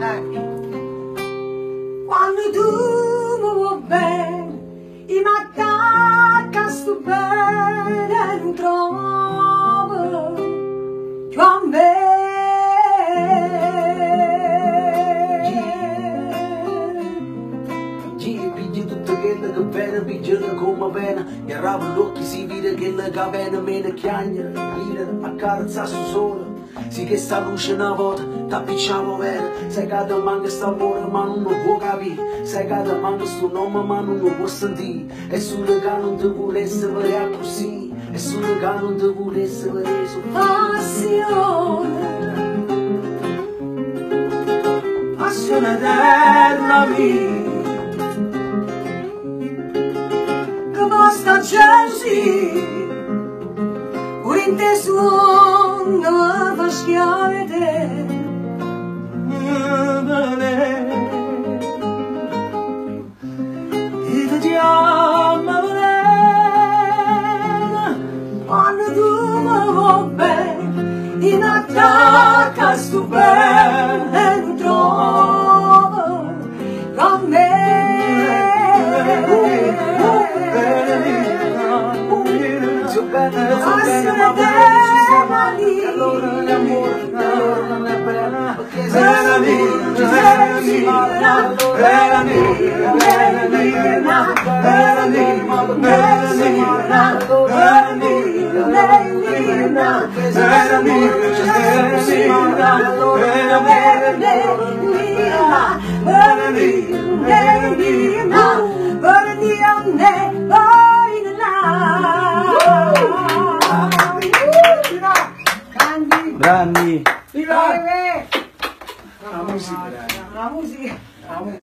Quando tu mi vuoi bene, mi attacca sto bene e non trovo più a me. Giri, pigli tutto quello che viene, pigliano come pena. Mi arravo l'occhio, si vede che la capena meno chiagna. Ride, accarezza su sole. Sì che sta luce una volta, t'appicciamo bene. Sai che ti manca sta amore ma non lo può capire. Sai che ti manca sto nome ma non lo può sentire. E solo che non ti volesse vedere così. E solo che non ti volesse vedere su Passione, passione eterna mia, che basta gelosia, pure in te suono a fa schiave te. e vediamo Quando tu mi vuoi bene, mi attacca sto bene e non trovo con me. Passione eterna lì, allora l'amore non è bella, perché è la mia, grandi. Viva! La musica, La musica!